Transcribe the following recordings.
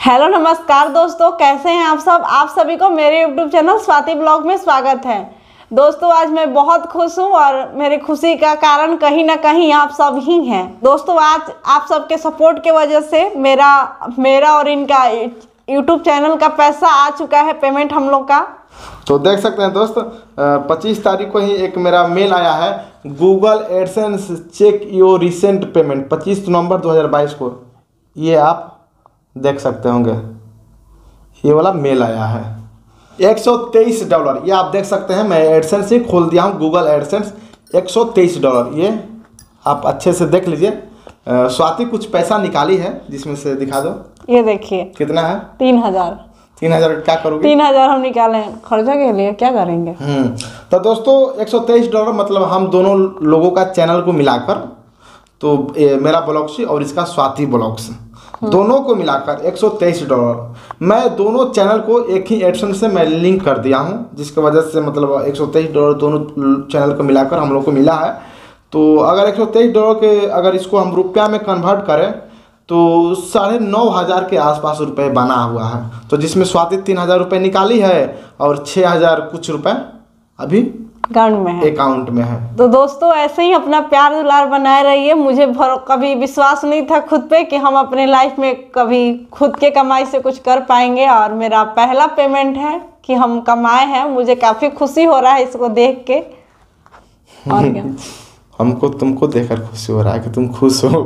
Hello नमस्कार दोस्तों, कैसे हैं आप सब। आप सभी को मेरे यूट्यूब चैनल स्वाति ब्लॉग में स्वागत है। दोस्तों आज मैं बहुत खुश हूं और मेरी खुशी का कारण कहीं ना कहीं आप सब ही हैं। दोस्तों आज आप सबके सपोर्ट के वजह से मेरा और इनका यूट्यूब चैनल का पैसा आ चुका है, पेमेंट हम लोग का। तो देख सकते हैं दोस्त, 25 तारीख को ही एक मेरा मेल आया है, Google AdSense check your recent payment, 25 नवंबर 2022 को। ये आप देख सकते होंगे, ये वाला मेल आया है $123। ये आप देख सकते हैं, मैं एडसेंस ही खोल दिया हूँ, गूगल एडसेंस $123। ये आप अच्छे से देख लीजिए। स्वाति कुछ पैसा निकाली है, जिसमें से दिखा दो। ये देखिए कितना है? 3000। 3000 क्या करोगे? 3000 हम निकाले खर्चा के लिए, क्या करेंगे। तो दोस्तों $123 मतलब हम दोनों लोगों का चैनल को मिलाकर, तो मेरा ब्लॉग्स और इसका स्वाति ब्लॉग्स दोनों को मिलाकर $123। मैं दोनों चैनल को एक ही एडसेंस से मैं लिंक कर दिया हूं, जिसकी वजह से मतलब $123 दोनों चैनल को मिलाकर हम लोग को मिला है। तो अगर $123 के अगर इसको हम रुपया में कन्वर्ट करें तो 9,500 के आसपास रुपए बना हुआ है। तो जिसमें स्वाति 3,000 रुपये निकाली है और 6,000 कुछ रुपए अभी अकाउंट में है। तो दोस्तों ऐसे ही अपना प्यार दुलार बनाए रहिए। मुझे कभी विश्वास नहीं था खुद पे कि हम अपने लाइफ में कभी खुद के कमाई से कुछ कर पाएंगे, और मेरा पहला पेमेंट है कि हम कमाए हैं। मुझे काफ़ी खुशी हो रहा है इसको देख के। और क्या हमको तुमको देखकर खुशी हो रहा है कि तुम खुश हो।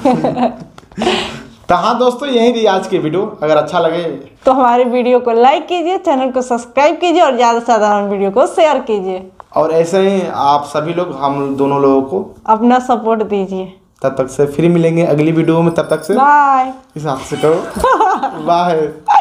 तो हाँ दोस्तों, यही रही आज की वीडियो। अगर अच्छा लगे तो हमारे वीडियो को लाइक कीजिए, चैनल को सब्सक्राइब कीजिए और ज़्यादा से ज़्यादा वीडियो को शेयर कीजिए। और ऐसे ही आप सभी लोग हम दोनों लोगों को अपना सपोर्ट दीजिए। तब तक से फिर मिलेंगे अगली वीडियो में। तब तक से बाय। इस हाथ से करो बाय।